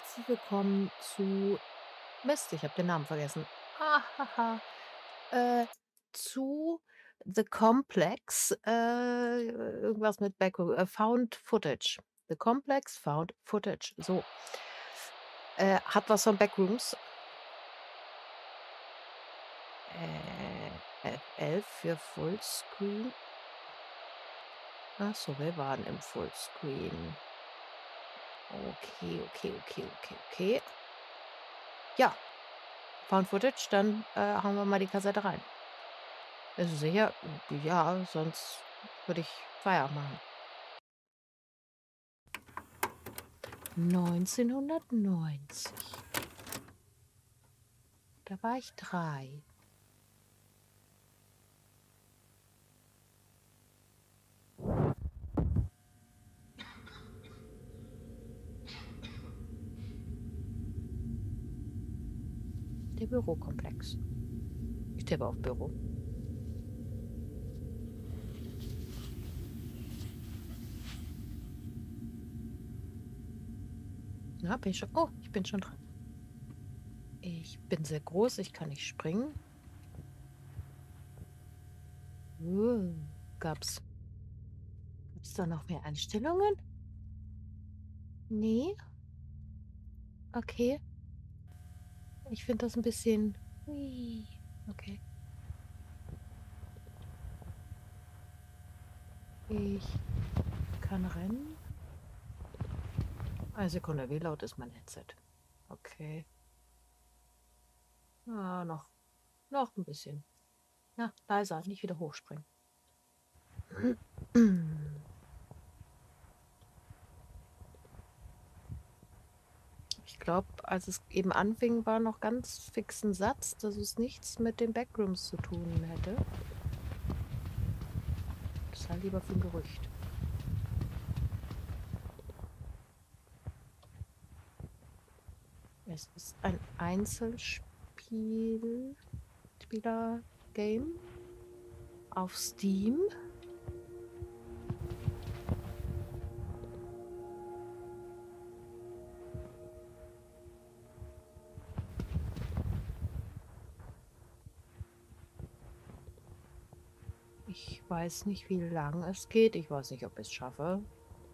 herzlich willkommen zu Mist, ich habe den Namen vergessen. Ahaha. Äh, zu The Complex, irgendwas mit Found Footage. The Complex Found Footage. So. Hat was von Backrooms. F11 für Fullscreen. Ach so, wir waren im Fullscreen. Okay, okay, okay, okay, okay. Ja, Found Footage, dann hauen wir mal die Kassette rein. Bist du sicher? Ja, sonst würde ich Feierabend machen. 1990. Da war ich 3. Der Bürokomplex. Ich tippe auf Büro. Ja, bin ich schon. Oh, ich bin schon dran. Ich bin sehr groß, ich kann nicht springen. Uh, gab's, gab's da noch mehr Einstellungen? Nee? Okay. Ich finde das ein bisschen. Ui, okay. Ich kann rennen. Eine Sekunde, wie laut ist mein Headset? Okay. Ah, noch ein bisschen. Ja, leiser, nicht wieder hochspringen. Ich glaube, als es eben anfing, war noch ganz fix ein Satz, dass es nichts mit den Backrooms zu tun hätte. Das war lieber für ein Gerücht. Es ist ein Spieler-Game auf Steam. Ich weiß nicht, wie lang es geht. Ich weiß nicht, ob ich es schaffe.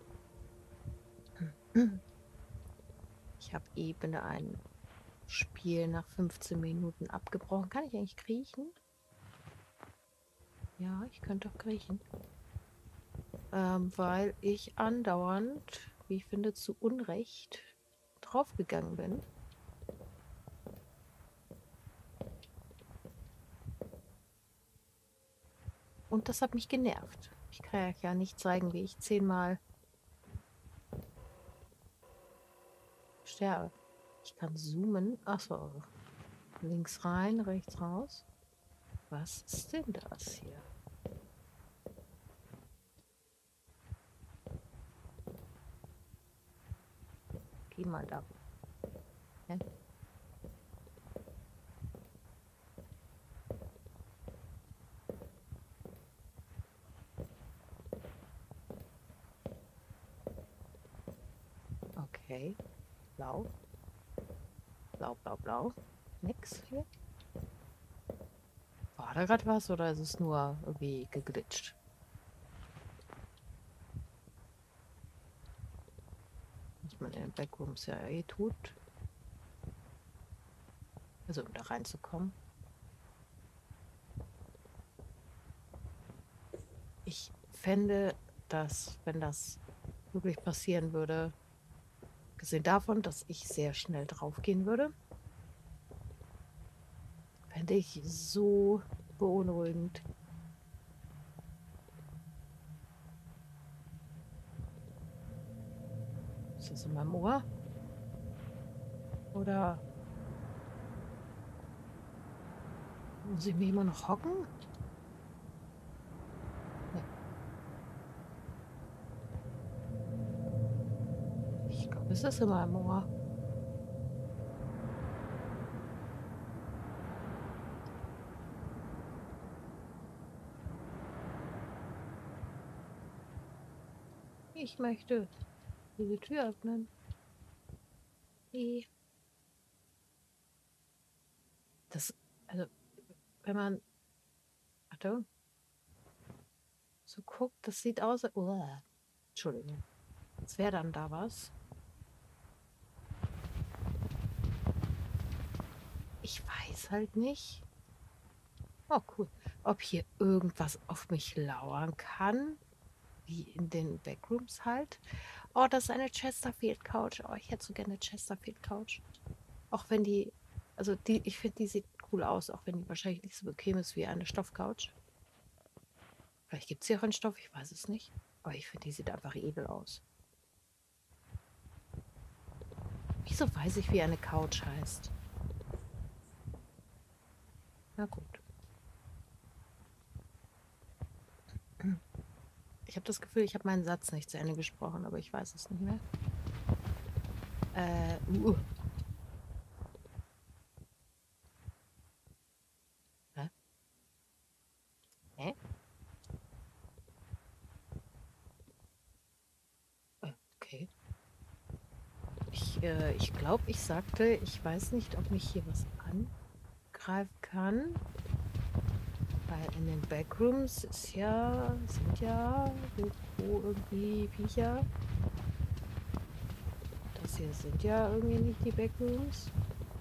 Ich habe eben ein Spiel nach 15 Minuten abgebrochen. Kann ich eigentlich kriechen? Ja, ich könnte auch kriechen. Weil ich andauernd, wie ich finde, zu Unrecht draufgegangen bin. Und das hat mich genervt. Ich kann euch ja nicht zeigen, wie ich 10-mal sterbe. Ich kann zoomen. Achso. Links rein, rechts raus. Was ist denn das hier? Geh mal da. Hä? Okay. Blau. Blau, blau, blau. Nix hier. War da gerade was oder ist es nur irgendwie geglitscht? Was man in den Backrooms ja eh tut. Also um da reinzukommen. Ich fände, dass, wenn das wirklich passieren würde, gesehen davon, dass ich sehr schnell draufgehen würde, fände ich so beunruhigend. Ist das in meinem Ohr? Oder muss ich mich immer noch hocken? Nee, ich glaube, es ist in meinem Ohr. Ich möchte diese Tür öffnen. irgendwie... Das, also, wenn man... Achtung. So guckt, das sieht aus... Entschuldigung. Als wäre dann da was. Ich weiß halt nicht. Oh, cool. Ob hier irgendwas auf mich lauern kann. Wie in den Backrooms halt. Oh, das ist eine Chesterfield Couch. Oh, ich hätte so gerne eine Chesterfield Couch. Auch wenn die, also die, ich finde, die sieht cool aus, auch wenn die wahrscheinlich nicht so bequem ist wie eine Stoffcouch. Vielleicht gibt es hier auch einen Stoff, ich weiß es nicht. Aber ich finde, die sieht einfach edel aus. Wieso weiß ich, wie eine Couch heißt? Na gut. Ich habe das Gefühl, ich habe meinen Satz nicht zu Ende gesprochen, aber ich weiß es nicht mehr. Hä? Hä? Okay. Ich glaube, ich sagte, ich weiß nicht, ob mich hier was angreifen kann. Weil in den Backrooms sind ja irgendwo irgendwie Viecher. Das hier sind ja irgendwie nicht die Backrooms.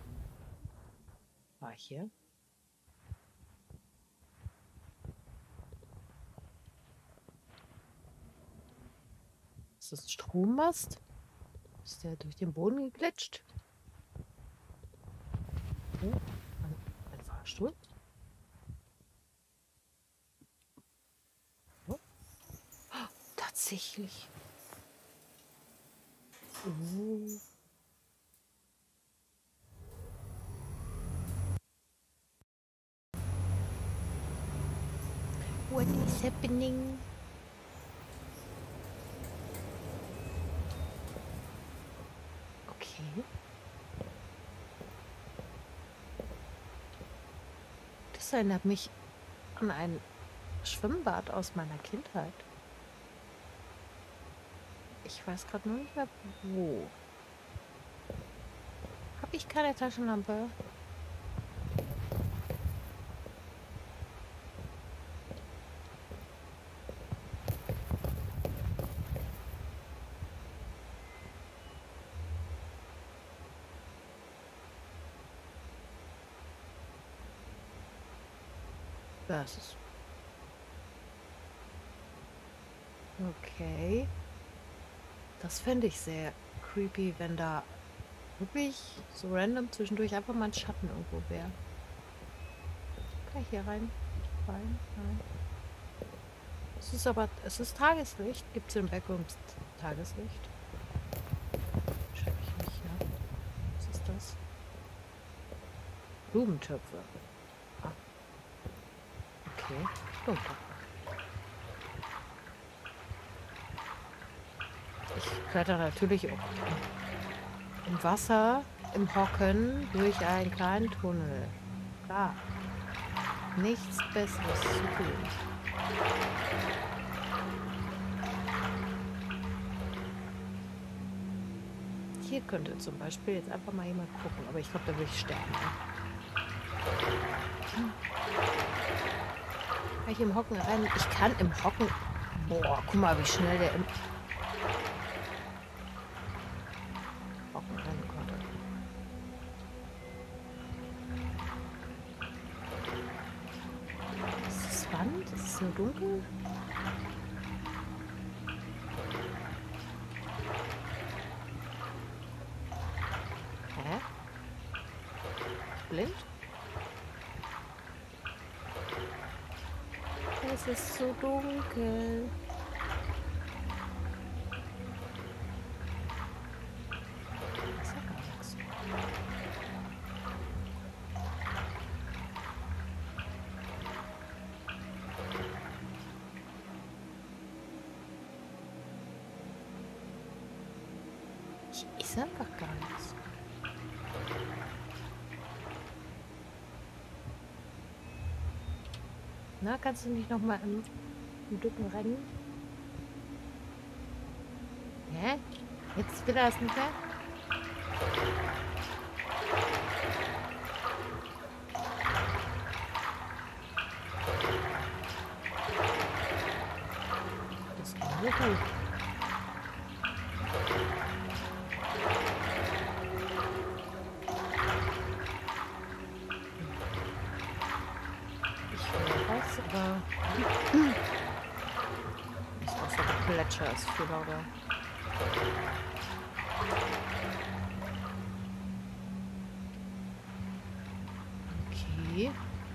War ich hier? Ist das ein Strommast? Ist der durch den Boden geglitscht? Oh, ein Fahrstuhl? Oh. Tatsächlich. Oh. What is happening? Okay. Das erinnert mich an ein Schwimmbad aus meiner Kindheit. Ich weiß gerade nur nicht mehr, wo. Habe ich keine Taschenlampe? Das ist... Okay. Das fände ich sehr creepy, wenn da wirklich so random zwischendurch einfach mal ein Schatten irgendwo wäre. Kann ich hier rein? Nein. Es ist aber, es ist Tageslicht. Gibt es im Backrooms Tageslicht? Wahrscheinlich nicht, ja. Was ist das? Blumentöpfe. Ah. Okay, Blumentöpfe. Ich kletter natürlich im Wasser, im Hocken, durch einen kleinen Tunnel. Klar. Nichts Besseres zu tun. Hier könnte zum Beispiel jetzt einfach mal jemand gucken, aber ich glaube, da würde ich sterben. Kann ich im Hocken rein? Ich kann im Hocken... Boah, guck mal, wie schnell der im Hocken rein konnte. Ist das Wand? Ist es nur dunkel? Hä? Blind? Es ist so dunkel. Ist ja gar nichts. Hier ist einfach gar nichts. Na, kannst du nicht noch mal im Dücken rennen? Hä? Jetzt will er es nicht mehr? Aperture ist viel lauter. Okay.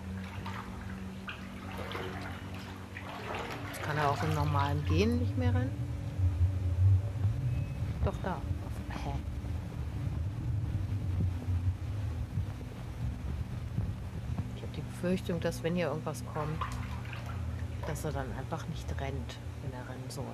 Jetzt kann er auch im normalen Gehen nicht mehr rennen. Doch da. Hä? Ich habe die Befürchtung, dass wenn hier irgendwas kommt, dass er dann einfach nicht rennt, wenn er rennen soll.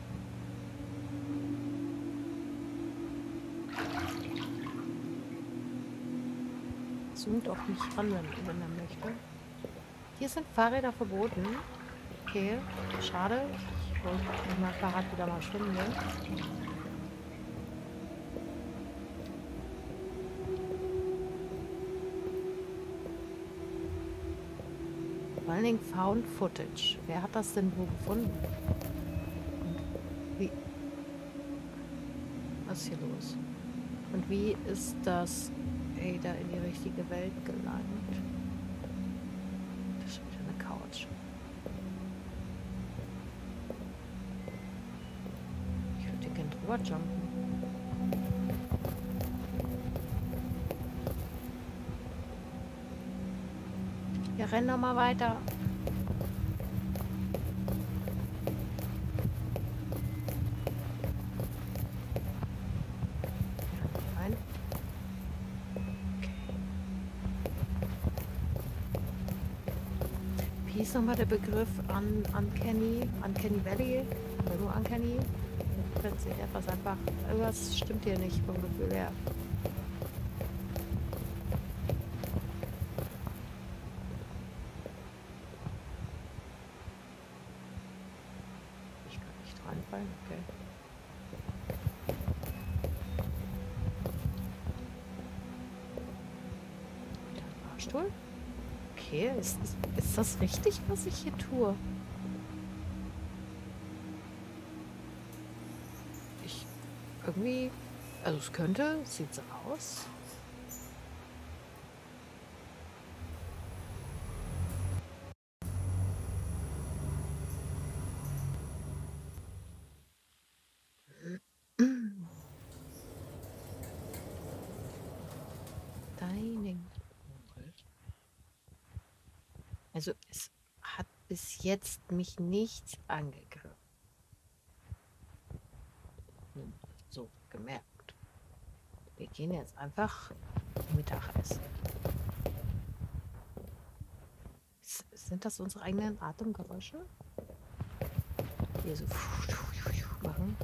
Zoomt auf mich ran, wenn er möchte. Hier sind Fahrräder verboten. Okay, schade. Ich wollte mit meinem Fahrrad wieder mal schwimmen gehen. Vor allen Dingen Found Footage. Wer hat das denn wo gefunden? Und wie? Was ist hier los? Und wie ist das Ada in die richtige Welt gelangt? Das ist schon wieder eine Couch. Ich würde gerne drüber jumpen. Ja, renn doch mal weiter. Nein. Okay. Wie ist nochmal der Begriff Uncanny? Uncanny Valley? Oder nur Uncanny? Plötzlich etwas einfach. Irgendwas stimmt hier nicht vom Gefühl her. Ich kann nicht reinfallen, okay. Wieder ein Fahrstuhl? Okay, ist das richtig, was ich hier tue? Ich irgendwie, also es könnte, sieht so aus. Dining. Also es hat bis jetzt mich nichts angegriffen. So gemerkt. Wir gehen jetzt einfach Mittagessen. Sind das unsere eigenen Atemgeräusche? Hier so machen.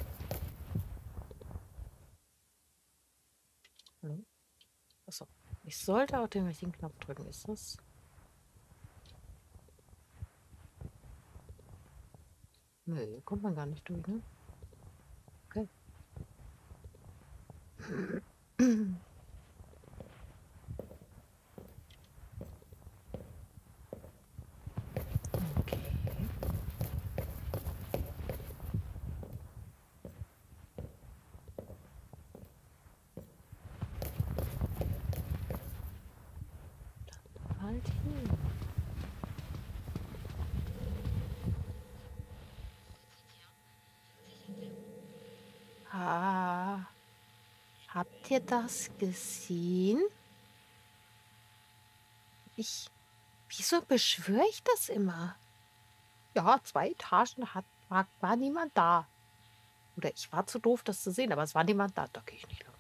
Hallo? Achso. Ich sollte auch den richtigen Knopf drücken. Ist das? Nö, hier kommt man gar nicht durch, ne? Okay. Okay. Halt hin. Ah, habt ihr das gesehen? Wieso beschwöre ich das immer? Ja, 2 Etagen war niemand da. Oder ich war zu doof, das zu sehen, aber es war niemand da. Da gehe ich nicht lang.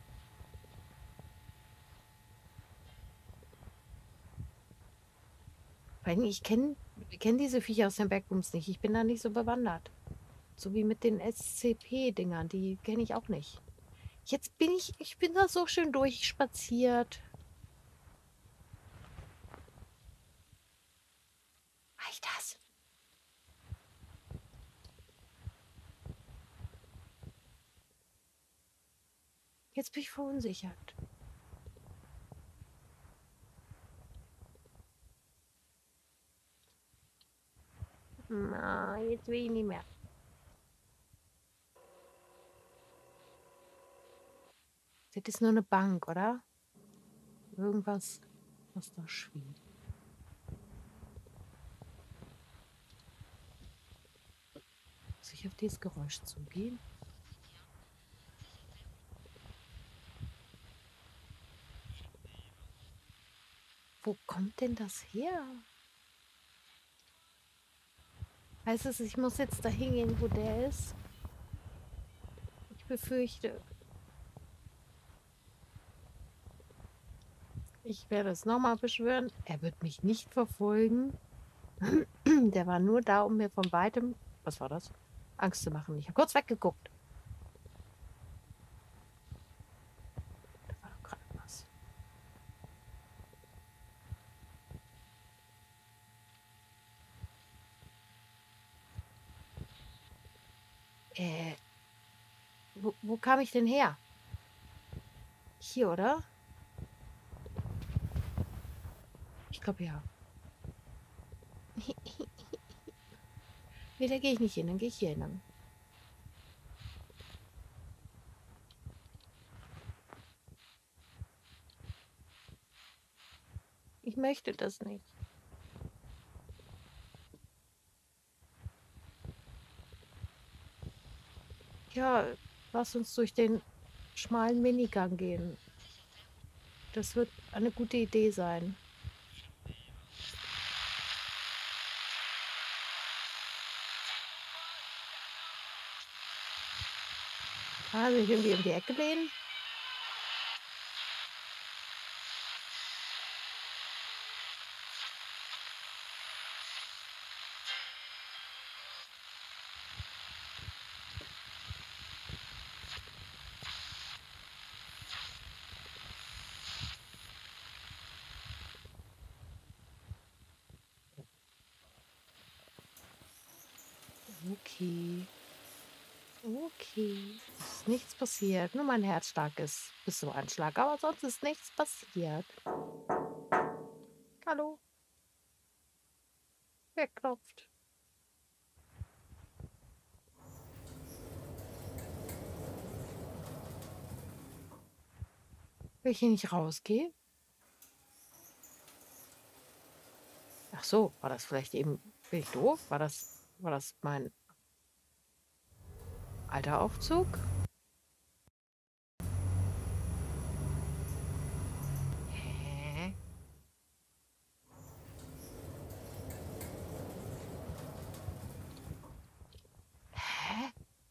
Vor allem, ich kenn diese Viecher aus den Backrooms nicht. Ich bin da nicht so bewandert. So wie mit den SCP-Dingern, die kenne ich auch nicht. Ich bin da so schön durchspaziert. Reicht das? Jetzt bin ich verunsichert. Na, jetzt will ich nicht mehr. Das ist nur eine Bank, oder? Irgendwas, was da schwingt. Muss ich auf dieses Geräusch zugehen? Wo kommt denn das her? Heißt es, ich muss jetzt dahin gehen, wo der ist? Ich befürchte, ich werde es nochmal beschwören. Er wird mich nicht verfolgen. Der war nur da, um mir von weitem, was war das? Angst zu machen. Ich habe kurz weggeguckt. Da war doch gerade was. Wo kam ich denn her? Hier, oder? Ich glaube ja. Nee, da gehe ich nicht hin, dann gehe ich hier hin. Ich möchte das nicht. Ja, lass uns durch den schmalen Minigang gehen. Das wird eine gute Idee sein. Also ich irgendwie um die Ecke lehnen. Okay. Okay. Es ist nichts passiert. Nur mein Herzschlag ist bis zum Anschlag. Aber sonst ist nichts passiert. Hallo? Wer klopft? Will ich hier nicht rausgehen? Ach so, war das vielleicht eben... Bin ich doof? War das mein alter Aufzug? Hä? Hä?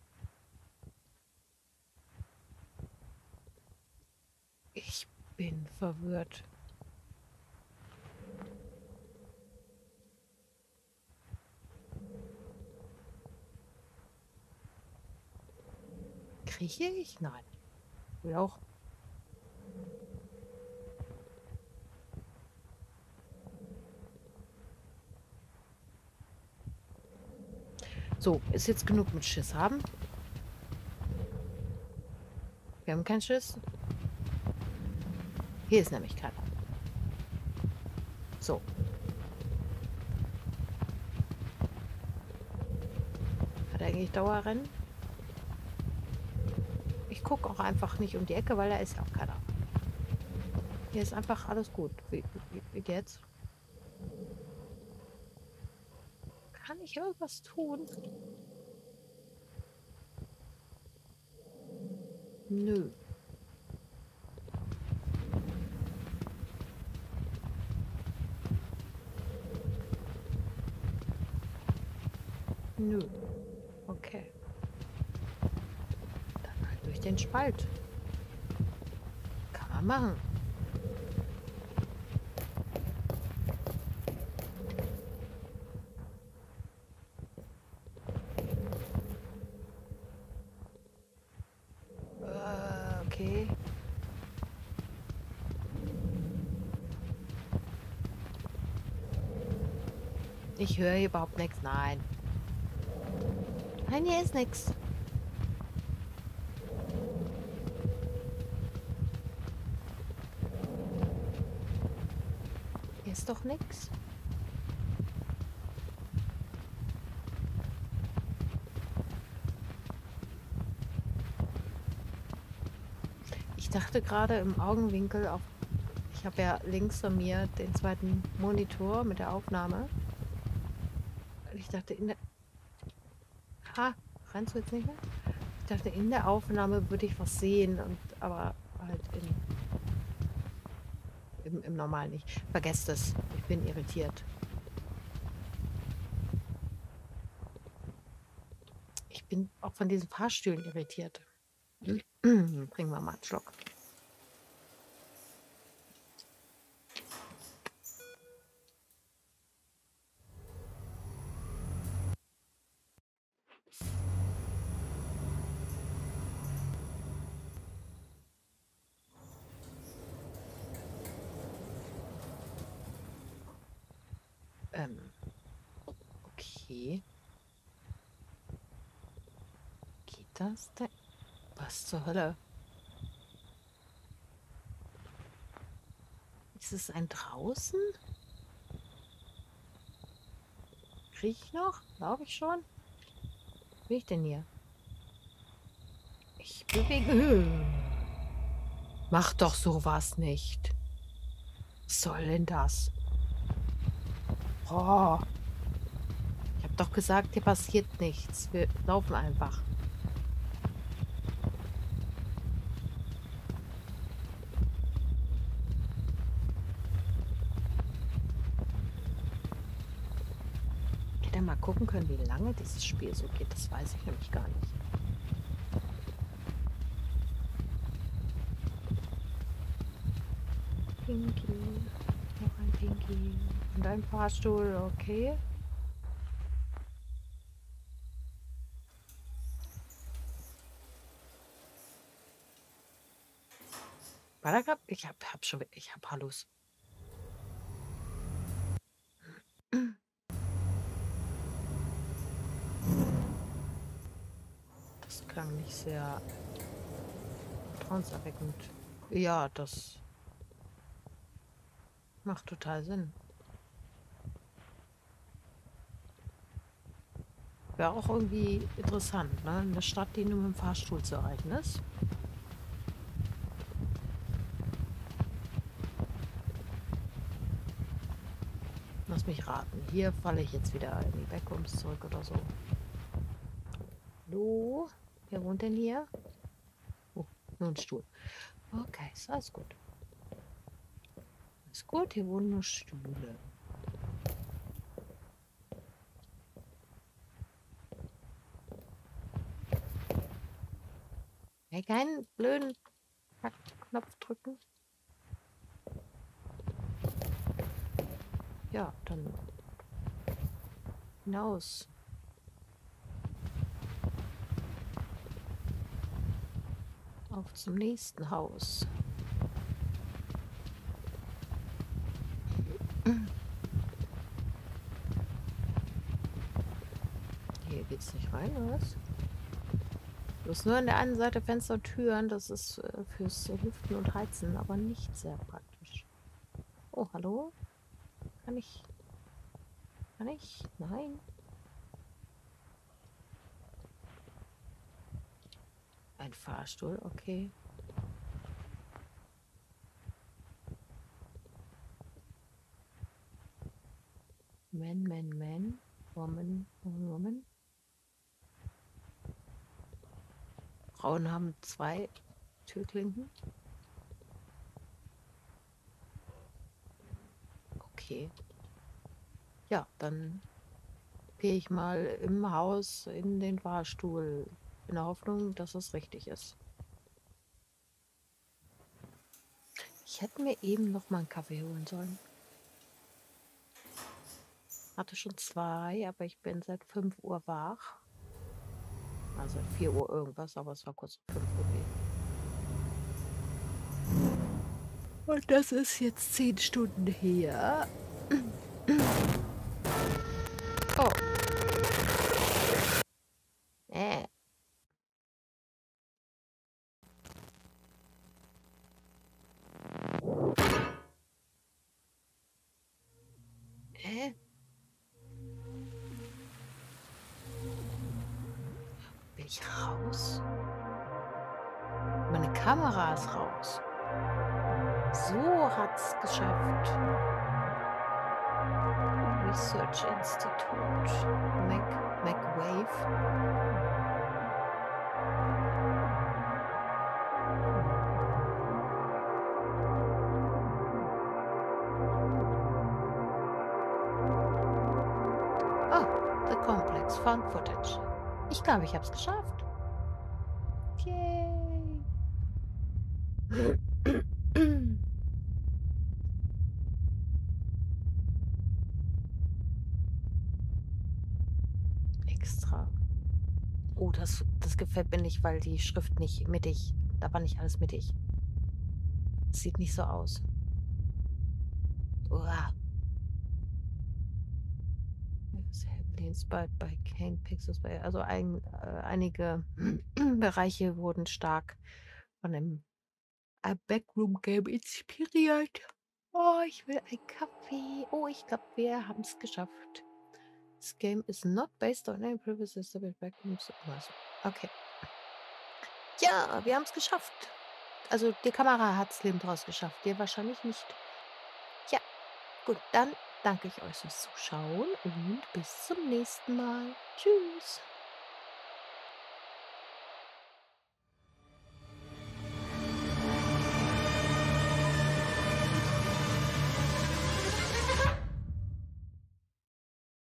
Ich bin verwirrt. Krieche ich? Nein. Will auch. So, ist jetzt genug mit Schiss haben? Wir haben keinen Schiss. Hier ist nämlich keiner. So. Hat er eigentlich Dauerrennen? Ich gucke auch einfach nicht um die Ecke, weil da ist ja auch keiner. Hier ist einfach alles gut. Wie geht's? Kann ich irgendwas tun? Nö. Nö. Okay. Dann halt durch den Spalt. Kann man machen. Okay. Ich höre hier überhaupt nichts. Nein. Nein, hier ist nichts. Hier ist doch nichts. Ich dachte gerade im Augenwinkel auf. Ich habe ja links von mir den zweiten Monitor mit der Aufnahme. Ich dachte in der. Ha, scheinst du jetzt nicht mehr? Ich dachte, in der Aufnahme würde ich was sehen, aber halt im Normal nicht. Vergesst es. Ich bin irritiert. Ich bin auch von diesen Fahrstühlen irritiert. Bringen wir mal einen Schluck. Okay. Geht das denn? Was zur Hölle? Ist es ein draußen? Krieg ich noch? Glaube ich schon. Was will ich denn hier? Ich bewege. Mach doch sowas nicht. Was soll denn das? Oh. Ich habe doch gesagt, hier passiert nichts. Wir laufen einfach. Ich hätte mal gucken können, wie lange dieses Spiel so geht. Das weiß ich nämlich gar nicht. Pinky. Noch ein Pinky. Und ein Fahrstuhl, okay. War da grad? Ich hab Hallus. Das klang nicht sehr vertrauenserweckend. Ja, das macht total Sinn. Wäre auch irgendwie interessant, ne? Eine Stadt, die nur mit dem Fahrstuhl zu erreichen ist. Lass mich raten. Hier falle ich jetzt wieder in die Backrooms zurück oder so. Hallo? Wer wohnt denn hier? Oh, nur ein Stuhl. Okay, ist alles gut. Ist gut, hier wohnen nur Stühle. Hey, keinen blöden Knopf drücken. Ja, dann hinaus. Auf zum nächsten Haus. Hier geht's nicht rein, oder was? Du hast nur an der einen Seite Fenster und Türen. Das ist fürs Lüften und Heizen, aber nicht sehr praktisch. Oh, hallo? Kann ich? Kann ich? Nein. Ein Fahrstuhl, okay. Man. Woman. Frauen haben 2 Türklinken. Okay. Ja, dann gehe ich mal im Haus in den Fahrstuhl. In der Hoffnung, dass es richtig ist. Ich hätte mir eben noch mal einen Kaffee holen sollen. Hatte schon 2, aber ich bin seit 5 Uhr wach. Also 4 Uhr irgendwas, aber es war kurz 5 Uhr. Und das ist jetzt 10 Stunden her. Oh. Will ich raus? Meine Kamera ist raus. So hat's geschafft. Research Institute. MacWave. Found Footage. Ich glaube, ich habe es geschafft. Yay. Extra. Oh, das gefällt mir nicht, weil die Schrift nicht mittig, da war nicht alles mittig. Sieht nicht so aus. Uah. It's heavily inspired by Kane Pixels. Also einige Bereiche wurden stark von dem Backroom Game inspiriert. Oh, ich will einen Kaffee. Oh, ich glaube, wir haben es geschafft. This game is not based on any previous system with backrooms. Okay. Ja, wir haben es geschafft. Also die Kamera hat es lebend rausgeschafft. Wir wahrscheinlich nicht. Ja, gut, dann danke ich euch fürs Zuschauen und bis zum nächsten Mal. Tschüss.